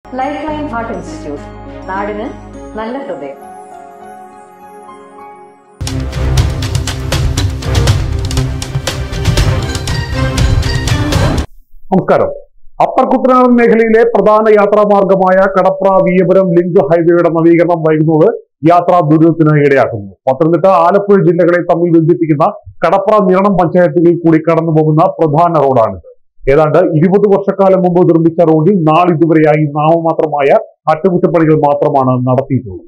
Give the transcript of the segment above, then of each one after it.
Life line heart institute, നാടിന് നല്ല ഹൃദയം. നമസ്കാരം. അപ്പർ കുട്ടനാടൻ മേഖലയിലെ പ്രധാന യാത്രാമാർഗമായ കടപ്ര-വിയ്യപുരം ലിങ്ക് ഹൈവേയുടെ നവീകരണം വൈകുന്നത് യാത്രാ ദുരിതത്തിന് ഇടയാക്കുന്നു. പത്തനംതിട്ട, ആലപ്പുഴ ജില്ലകളെ തമ്മിൽ ബന്ധിപ്പിക്കുന്ന കടപ്ര-നിരണം പഞ്ചായത്തുകളിൽ കൂടി കടന്നു പോകുന്ന പ്രധാന റോഡാണിത്. ഏതാണ്ട് 20 വർഷക്കാലം മുമ്പ് നിർമ്മിച്ച റോഡിൽ നാളിതുവരെയായി നാമമാത്രമായ അറ്റകുറ്റപ്പണികൾ മാത്രമാണ് നടത്തിയിട്ടുള്ളത്.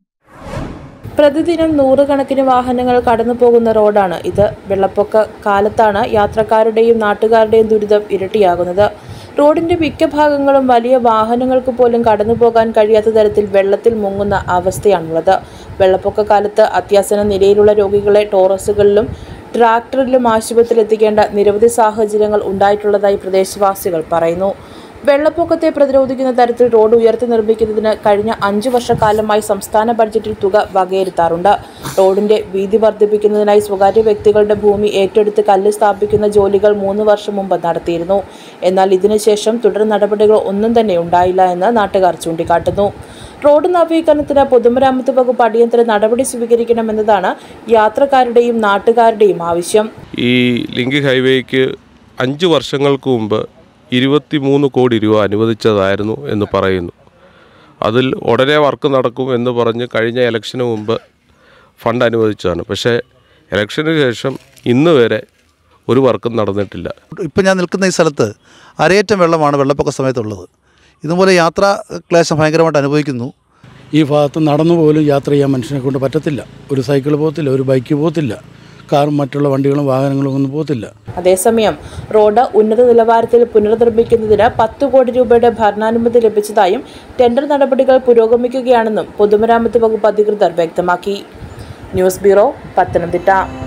പ്രതിദിനം നൂറുകണക്കിന് വാഹനങ്ങൾ കടന്നു പോകുന്ന റോഡാണ് ഇത്. വെള്ളപ്പൊക്ക കാലത്താണ് യാത്രക്കാരുടെയും നാട്ടുകാരുടെയും ദുരിതം ഇരട്ടിയാകുന്നത്. റോഡിന്റെ മിക്ക ഭാഗങ്ങളും വലിയ വാഹനങ്ങൾക്ക് പോലും കടന്നു പോകാൻ കഴിയാത്ത തരത്തിൽ വെള്ളത്തിൽ മുങ്ങുന്ന അവസ്ഥയാണുള്ളത്. വെള്ളപ്പൊക്ക കാലത്ത് അത്യാസന്ന നിലയിലുള്ള രോഗികളെ ടോറസുകളിലും ട്രാക്ടറിലും ആശുപത്രിയിൽ എത്തിക്കേണ്ട നിരവധി സാഹചര്യങ്ങൾ ഉണ്ടായിട്ടുള്ളതായി പ്രദേശവാസികൾ പറയുന്നു. വെള്ളപ്പൊക്കത്തെ പ്രതിരോധിക്കുന്ന തരത്തിൽ റോഡ് ഉയർത്തി നിർമ്മിക്കുന്നതിന് കഴിഞ്ഞ 5 വർഷക്കാലമായി സംസ്ഥാന ബഡ്ജറ്റിൽ തുക വകയിരുത്താറുണ്ട്. റോഡിന്റെ വീതി വർദ്ധിപ്പിക്കുന്നതിനായി സ്വകാര്യ വ്യക്തികളുടെ ഭൂമി ഏറ്റെടുത്ത് കല്ല് സ്ഥാപിക്കുന്ന ജോലികൾ 3 വർഷം മുമ്പ് നടത്തിയിരുന്നു. എന്നാൽ ഇതിനുശേഷം തുടർ നടപടികൾ ഒന്നും തന്നെ ഉണ്ടായില്ല എന്ന് നാട്ടുകാർ ചൂണ്ടിക്കാട്ടുന്നു. റോഡ് നവീകരണത്തിന് പൊതുമരാമത്ത് വകുപ്പ് അടിയന്തര നടപടി സ്വീകരിക്കണമെന്നതാണ് യാത്രക്കാരുടെയും നാട്ടുകാരുടെയും ആവശ്യം. ഈ ലിങ്ക് ഹൈവേക്ക് 5 വർഷങ്ങൾക്ക് മുമ്പ് 23 കോടി രൂപ അനുവദിച്ചതായിരുന്നു എന്ന് പറയുന്നു. അതിൽ ഉടനെ വർക്ക് നടക്കും എന്ന് പറഞ്ഞ് കഴിഞ്ഞ ഇലക്ഷന് മുമ്പ് ഫണ്ട് അനുവദിച്ചതാണ്. പക്ഷേ ഇലക്ഷന് ശേഷം ഇന്ന് വരെ ഒരു വർക്കും നടന്നിട്ടില്ല. ഇപ്പം ഞാൻ നിൽക്കുന്ന ഈ സ്ഥലത്ത് അരയേറ്റം വെള്ളമാണ് വെള്ളപ്പൊക്ക സമയത്തുള്ളത്. ഇതുപോലെ യാത്രാ ക്ലേശം ഭയങ്കരമായിട്ട് അനുഭവിക്കുന്നു. ഈ ഭാഗത്ത് നടന്നു പോലും യാത്ര ചെയ്യാൻ മനുഷ്യനെ കൊണ്ട് പറ്റത്തില്ല. ഒരു സൈക്കിൾ പോകത്തില്ല, ഒരു ബൈക്ക് പോകത്തില്ല, കാറും മറ്റുള്ള വണ്ടികളും വാഹനങ്ങളും ഒന്നും പോകത്തില്ല. അതേസമയം റോഡ് ഉന്നത നിലവാരത്തിൽ പുനർനിർമ്മിക്കുന്നതിന് 10 കോടി രൂപയുടെ ഭരണാനുമതി ലഭിച്ചതായും ടെൻഡർ നടപടികൾ പുരോഗമിക്കുകയാണെന്നും പൊതുമരാമത്ത് വകുപ്പ് അധികൃതർ വ്യക്തമാക്കി. News bureau, Pathanamthitta.